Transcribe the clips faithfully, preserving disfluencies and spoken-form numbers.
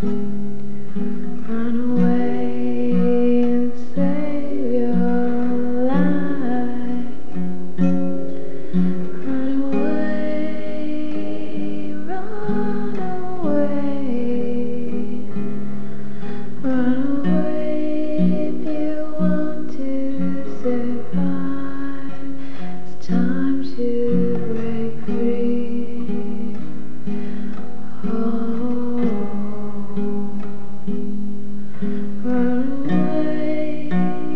Run away and save your life. Run away, run away. Run away if you want to survive. It's time to break free. Oh, run away.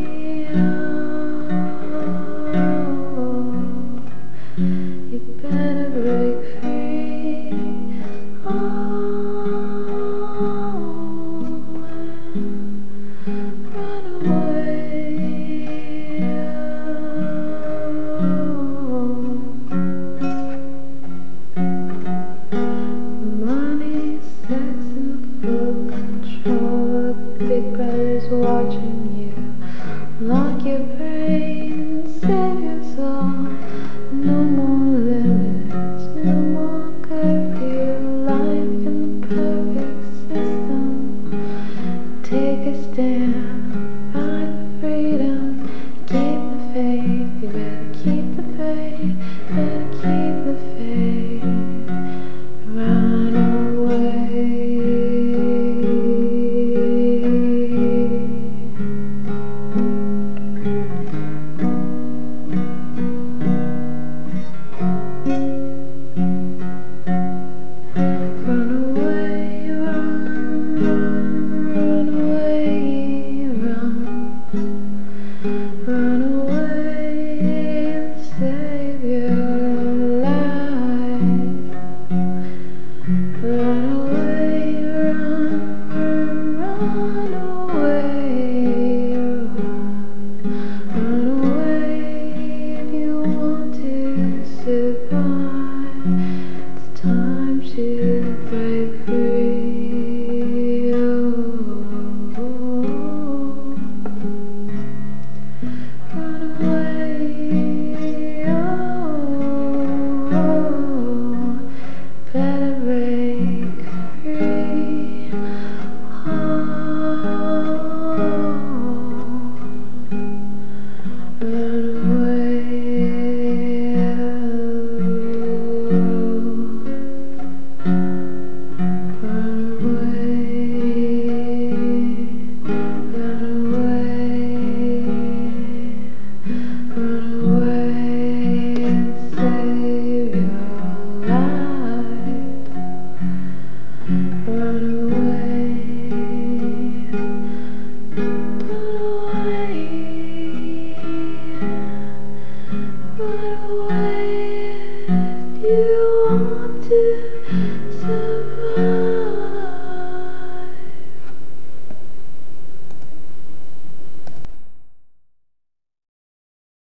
Oh, you better break free. Oh, run away. Money, sex, and full control. Big brother's watching you. Lock your brain, save your soul. No more limits, no more curfew. Life in the perfect system. Take a stand.